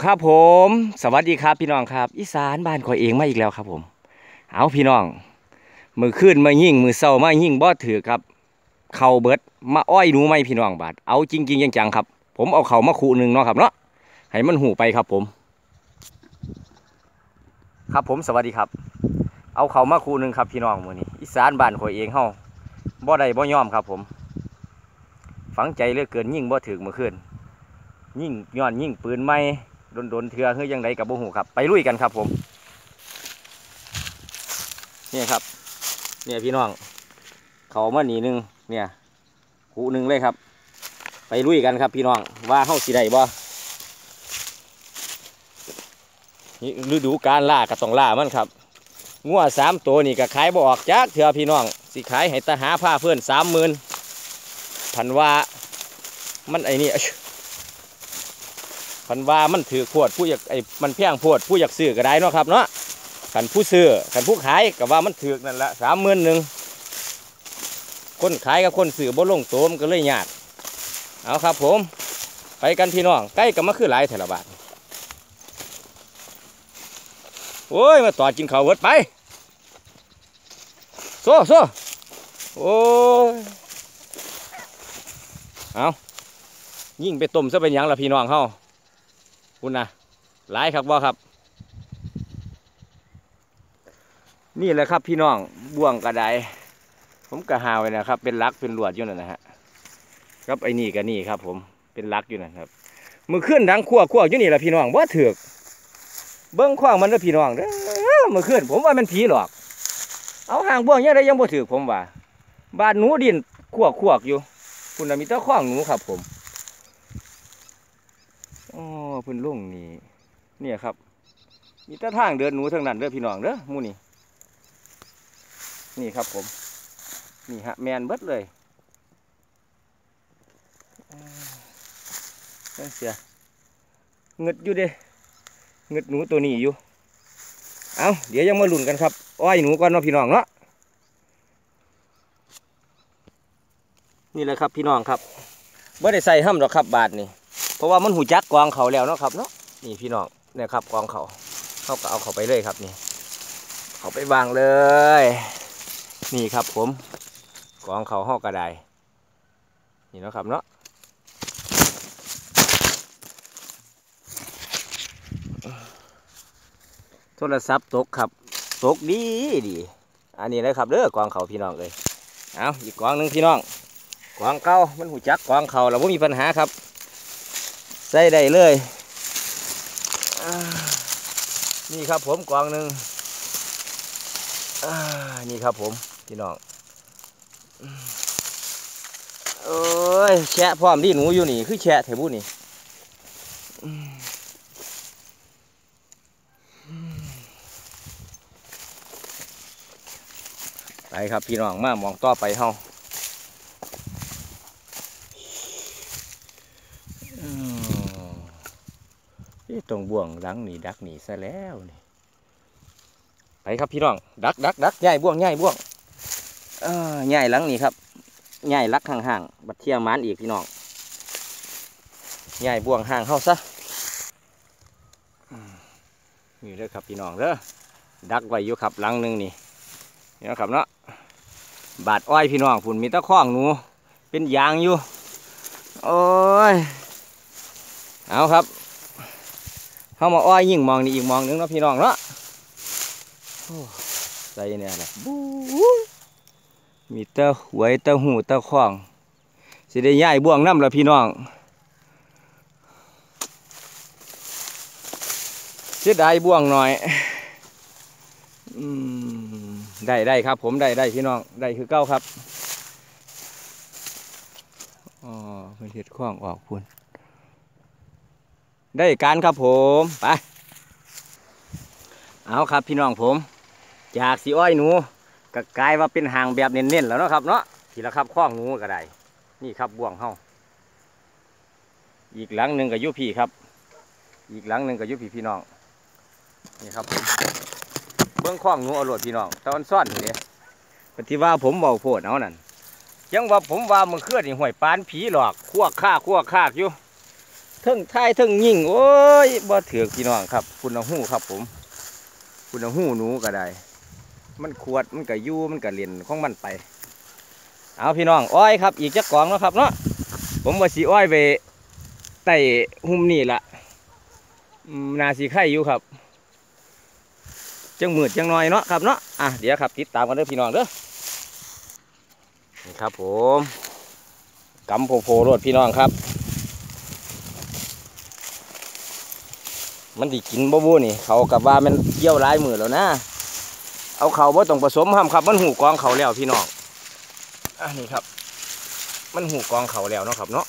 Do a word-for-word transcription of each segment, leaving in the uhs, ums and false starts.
ครับผมสวัสดีครับพี่น้องครับอีสานบ้านข่อยเองมาอีกแล้วครับผมเอาพี่น้องมือขึ้นมายิ่งมือเศร้ามายิ่งบ่ถือครับเข่าเบิดมาอ้อยหนูไหมพี่น้องบาดเอาจริงๆจังๆครับผมเอาเข่ามาคู่หนึ่งเนาะครับเนาะให้มันหูไปครับผมครับผมสวัสดีครับเอาเข่ามาคู่หนึ่งครับพี่น้องมื้อนี้อีสานบ้านข่อยเองเฮาบ่ได้บ่ยอมครับผมฝังใจเหลือเกินยิ่งบ่ถือมือขึ้นยิ่งย้อนยิ่งปืนไหมโดนโดนเถื่อเฮ้ยยังไงกับบ่หูครับไปลุยกันครับผมเนี่ยครับเนี่ยพี่น้องเขามาหนีหนึ่งเนี่ยคู่หนึ่งเลยครับไปลุยกันครับพี่น้องว่าเฮ้าสิได้บ่นี่ฤดูการล่าก็ต้องล่ามันครับงัวสามตัวนี่ก็ขายบ่ออกจากเถื่อพี่น้องสิขายให้ตาหาผ้าเพื่อนสามหมื่นพันว่ามันไอ้นี่พันว่ามันถือขวดผู้อยากไอ้มันแพงขวดผู้อยากซื้อก็ได้เนาะครับเนาะขันผู้ซื้อขันผู้ขายก็ว่ามันถือนั่นแหละสามหมื่นหนึ่งคนขายกับคนซื้อบ่ลงตัวมันก็เลยยากเอาครับผมไปกันพี่น้องใกล้กับมาคือหลายแถวบาทโอ้ยมาต่อกินข้าวเวิร์ดไปโซ่โซ่โอ้ยเอายิ่งไปต้มซะเป็นยังละพี่น้องเฮาคุณนะหลายครับว่าครับนี่แหละครับพี่น้องบ่วงกระไดผมกระหาไว้นะครับเป็นลักเป็นลวดอยู่นั่นนะฮะครับไอ้นี่กับนี่ครับผมเป็นลักอยู่นั่นครับมือขึ้นดังขั้วขั้วอยู่นี่แหละพี่น้องว่าถือกเบิ้งขว้างมันแล้วพี่น้องเด้อมือขึ้นผมว่ามันผีหลอกเอาห่างบ่วงยังไงยังบ่ถือกผมว่าบ้านหนูดินขั้วขั้วอยู่คุณมีแต่ขว้างหนูครับผมอ๋อพื้นลุ่งนี่เนี่ยครับมีแต่ทางเดินหนูทั้งนั้นเด้อพี่น้องเด้อมูนี่นี่ครับผมนี่ฮะแมนเบิดเลยเสียเงึดอยู่เด้เงึดหนูตัวนี้อยู่เอาเดี๋ยวยังมาลุ้นกันครับอ้อยหนูก่อนเนาะพี่น้องเนาะนี่แหละครับพี่น้องครับไม่ได้ใส่ห้ำหรอกครับบาทนี่เพราะว่ามันหูจักกองเขาแล้วเนาะครับเนาะนี่พี่น้องเนี่ยครับกองเขาเขาก็เอาเขาไปเลยครับนี่เขาไปวางเลยนี่ครับผมกองเขาห่อกระไดนี่เนาะครับเนาะโทรศัพท์ตกครับตกดีดีอันนี้เลยครับเด้อกองเขาพี่น้องเลยเอาอีกกองหนึ่งพี่น้องกองเก่ามันหูจักกองเขาเราไม่มีปัญหาครับใส่ได้เลยนี่ครับผมกองหนึ่งนี่ครับผมพี่น้องโอ้ยแฉะพร้อมดีหนูอยู่นี่คือแฉะเถบุนี่ไปครับพี่น้องมามองต่อไปเฮาตรงบ่วงดังหนีดักหนีซะแล้วนี่ไปครับพี่น้องดักดักดักใหญ่บ่วงใหญ่บ่วงเออใหญ่หลังนี่ครับใหญ่ลักห่างๆบัดเทียมมันอีกพี่น้องใหญ่บ่วงห่างเข้าซะนี่เลยครับพี่น้องเด้อดักไว้อยู่ครับหลังนึงนี่นี่นะครับเนาะบาดอ้อยพี่น้องฝุ่นมีตะข้องหนูเป็นยางอยู่โอ้ยเอาครับเข้ามาอ้อยยิ่งมองนี่อีกมองนึงเนาะพี่น้องเนาะใส่เนี่ยนะมีตะหวยตะหูตะข้องสิได้ย่ายบ่วงน้ำละพี่น้องเสียดายบ่วงหน่อยได้ได้ครับผมได้ได้พี่น้องได้คือเก้าครับอ๋อเป็นเห็ดข้องออกพุ่นได้การครับผมไปเอาครับพี่น้องผมจากสีอ้อยหนูก็กลายว่าเป็นหางแบบเน้นๆแล้วเนาะครับเนาะทีละครับข้องหนูก็ได้นี่ครับบ่วงเฮาอีกหลังหนึ่งกับยุพี่ครับอีกหลังหนึ่งกับยุพี่พี่น้องนี่ครับผมเบื้องข้องหนูเอาโหลดพี่น้องตอนซ่อนอยู่เนี่ยปฏิว่าผมเบาโพดเอานั่นยังว่าผมว่ามันเคลื่อนห่วยปานผีหลอกคั่วข้าคั่วข้าอยู่เทิงท้ายเทิงยิ่งโอ้ยบ่ถือพี่น้องครับคุณเอาหู้ครับผมคุณเอาหู้หนูก็ได้มันขวดมันก็ยู่มันก็เลียนของมันไปเอาพี่น้องอ้อยครับอีกจักกองแล้วครับเนาะผมว่าสีอ้อยไปไต่หุ่มนี่ละนาสีไข่อยู่ครับจังมืดจังน้อยเนาะครับเนาะอ่ะเดี๋ยวครับติดตามกันเด้อพี่น้องเด้อนี่ครับผมกำโผล่รถพี่น้องครับมันดิกินบ่บูนี่เขากับว่ามันเกี่ยวลายมือแล้วนะเอาเขาบ่ต้องผสมห้ามครับมันหูกองเขาแล้วพี่น้องอ่ะนี่ครับมันหูกองเขาแล้วเนาะครับเนาะ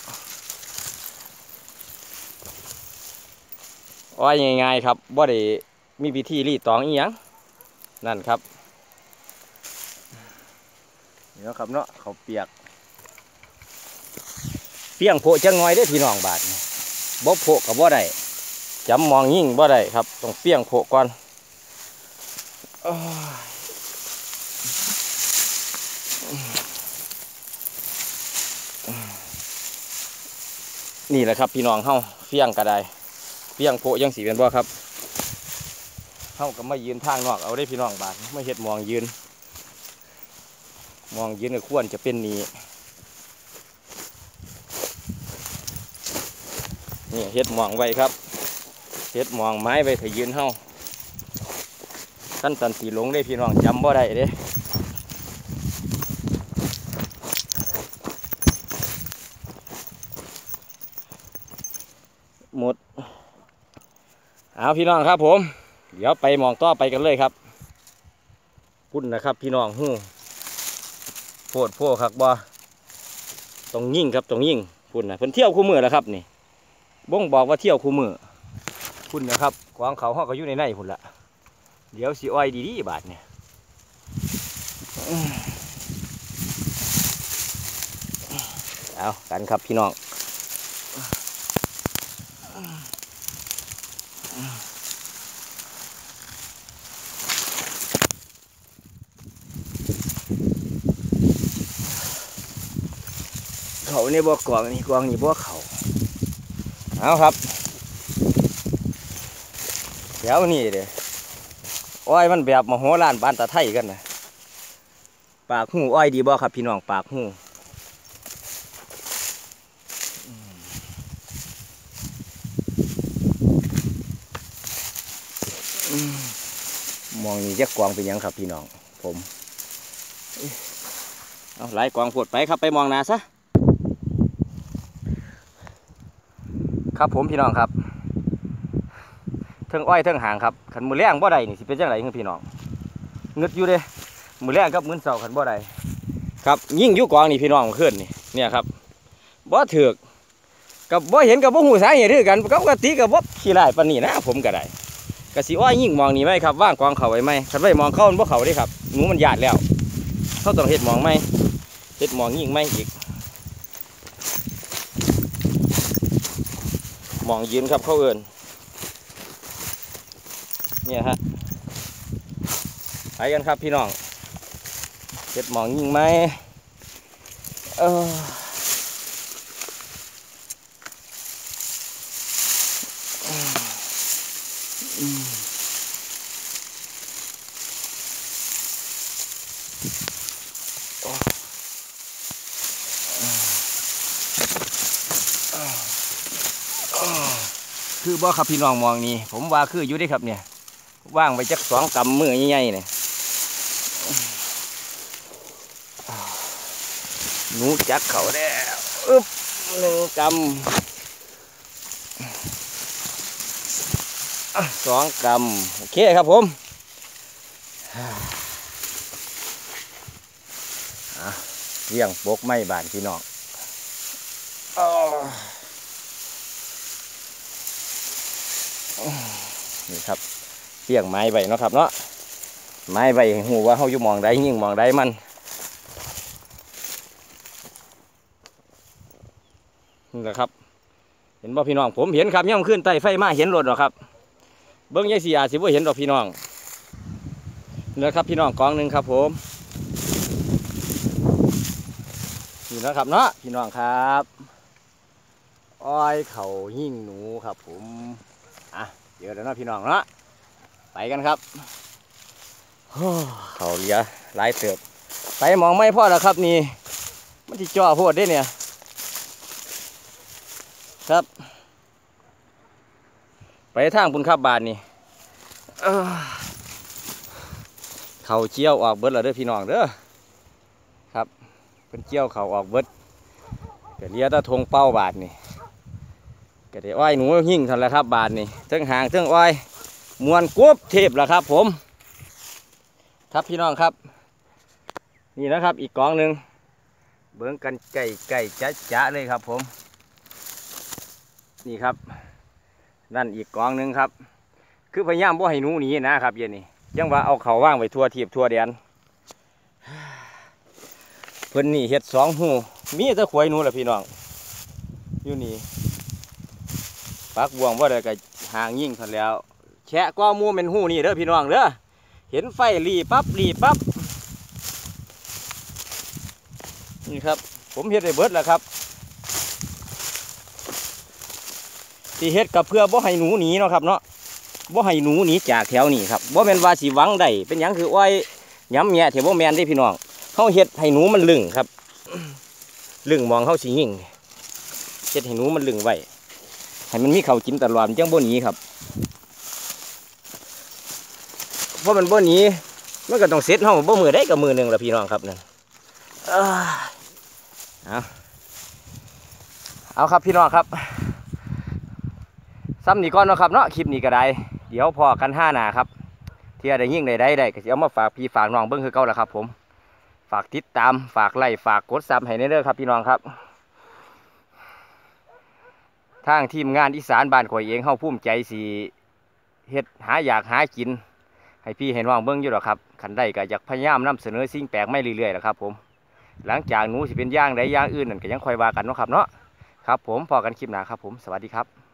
อ้อยง่ายๆครับบ่ได้มีวิธีรีดตองอีหยังนั่นครับนี่เนาะครับเนาะเขาเปียกเปียงโผจังน้อยได้พี่น้องบาดบ่โผกับบ่ได้จำมองยิ่งบ่ได้ครับต้องเปียงโผก่อนนี่แหละครับพี่น้องเฮาเปียงก็ได้เปียงโผยังสีเป็นบ่ครับเฮาก็มายืนทางนอกเอาได้พี่น้องบาดไม่เห็ดมองยืนมองยืนก็ควรจะเป็นนี้นี่เห็ดมองไว้ครับเห็ดมองไม้ไว้ถ้ายืนเฮาขั้นตันสีหลงได้พี่น้องจำบ่ได้เด้หมดเอาพี่น้องครับผมเดี๋ยวไปมองต่อไปกันเลยครับพุ่นนะครับพี่น้องหู้โพดโพครับบ่ต้องยิ่งครับต้องยิ่งพุ่นนะเพิ่นเที่ยวคู่มือแล้วครับนี่บ่งบอกว่าเที่ยวคู่มือพุ่นนะครับกวางเขาห้องก็อยู่ในในพุ่นละเดี๋ยวสีอ้อยดีๆบาทเนี่ยเอากันครับพี่น้องเขาในบ่อกวางนี่กวางนี่บ่เขาเอาครับเดี๋ยวนี่เด้อ้อยมันแบบมโหฬารบานตะไทยกันนะปากหูอ้อยดีบ่ครับพี่น้องปากหูมองนี่จะกวางเป็นยังครับพี่น้องผมเอาไล่กวางปวดไปครับไปมองนาซะครับผมพี่น้องครับเทิงอ้อยเทิงหางครับขันมือแรงบ่ได้นี่สิเป็นจังไรพี่น้องเงึดอยู่เด้มือแรงครับมือเสาขันบ่ได้ครับยิ่งยุกองนี่พี่น้องขึ้นนี่เนี่ยครับบ่ถือกกับบ่เห็นกับบ่หูสาเหตุคือกันกับกติกับบ่ขี้ไล่ปานนี้นะผมก็ได้กะสิอ้อยยิ่งมองนี่ไหมครับว่างกองเขาไว้ไหมขันไว้มองเข้ามันบ่เขาได้ครับหนูมันหยาดแล้วเขาต้องเห็ดมองไหมเห็ดมองยิ่งไหมอีกมองยืนครับเขาเอิญเนี่ยฮะไปกันครับพี่น้องเห็ดมองยิ่งไหมเออคือบ่ครับพี่น้องมองนี่ผมว่าคืออยู่ได้ครับเนี่ยว่างไปจักสองกำมือใหญ่ๆเนี่ยหนูจักเขาแล้วอึ๊บหนึ่งกำสองกำโอเคครับผมเลี้ยงปกไม้บานพี่น้องนี่ครับเลี้ยงไม้ใบเนาะครับเนาะไม้ใบหูว่าเขาอยู่มองได้ยิ่งมองได้มันนี่แหละครับเห็นบ่พี่น้องผมเห็นครับย่ำขึ้นใต้ไฟมาเห็นรถหรอครับเบิ้งยังสีอาสิบ่เห็นหรอกพี่น้องนี่แหละครับพี่น้องกองหนึ่งครับผมนี่นะครับเนาะพี่น้องครับอ้อยเขาหิ้งหนูครับผมอ่ะเดี๋ยวแล้วเนาะพี่น้องเนาะไปกันครับเขาเหลียหลายเติบไปมองไม่พอแล้วครับนี่มันที่จ่อโพดได้เนี่ยครับไปทางบุญครับบาทนี่เขาเจียวออกเบิดแล้วเด้อพี่น้องเด้อครับเป็นเจียวเขาออกเบิดก็เลียตะทงเป้าบาทนี่ก็ได้อ้อยหนูหิ่งทันแล้วครับบาทนี่เทิงหางเทิงอ้อยมวนกบเทพแล้วครับผมครับพี่น้องครับนี่นะครับอีกกองหนึ่งเบิ้งกันไก่ไก่จ๊ะจ๊ะเลยครับผมนี่ครับนั่นอีกกองหนึ่งครับคือพยายามบ่ให้หนูหนีนะครับเย็นนี่ยังว่าเอาเขาว่างไว้ทั่วทีบทั่วแดนเพิ่นนี่เห็ดสองหูมีแต่ขวยหนูแหละพี่น้องอยู่นี่ปักบ่วงว่าได้ก็ห่างยิ่งทันแล้วแฉะก็มูเป็นหูนี่เด้อพี่น้องเด้อเห็นไฟรีปั๊บรีปั๊บนี่ครับผมเห็ดได้เบิดแล้วครับที่เห็ดกับเพื่อบ่ให้หนูหนีเนาะครับเนาะบ่ให้หนูหนีจากแถวนี้ครับบ่แม่นว่าสิหวังได้เป็นหยังคืออ้อยย้ำแย่เถอะบ่แม่นได้พี่น้องเขาเห็ดให้หนูมันลึงครับลึงมองเขาสิยิ่งเห็ดให้หนูมันลึงไว้ให้มันมีเขากินตลอดจังบ่หนีครับเพราะมันบ่หนีมันก็ต้องเซ็ตเฮาบ่มือได้กับมือหนึ่งละพี่น้องครับนั่นเอาเอาครับพี่น้องครับซ้ำนี่ก่อนเนาะครับเนาะคลิปนี้ก็ได้เดี๋ยวพอกันห้าหนาครับเที่ยได้ยิ่งได้ได้ได้ก็จะเอามาฝากพี่ฝากน้องเบิ้งคือเก่าแล้วครับผมฝากติดตามฝากไลค์ฝากกดซับให้เด้อครับพี่น้องครับทางทีมงานอีสานบ้านข่อยเองเฮาภูมิใจสิเฮ็ดหาอยากหากินให้พี่เห็นว่างเบิ้งอยู่หรอครับขันได้ก็อยากพยายามนำเสนอสิ่งแปลกไม่เรื่อยๆนะครับผมหลังจากหนูสิเป็นย่างใดย่างอื่นนั่นก็ยังคอยว่ากันเนาะครับเนาะครับผมพอกันคลิปหน้าครับผมสวัสดีครับ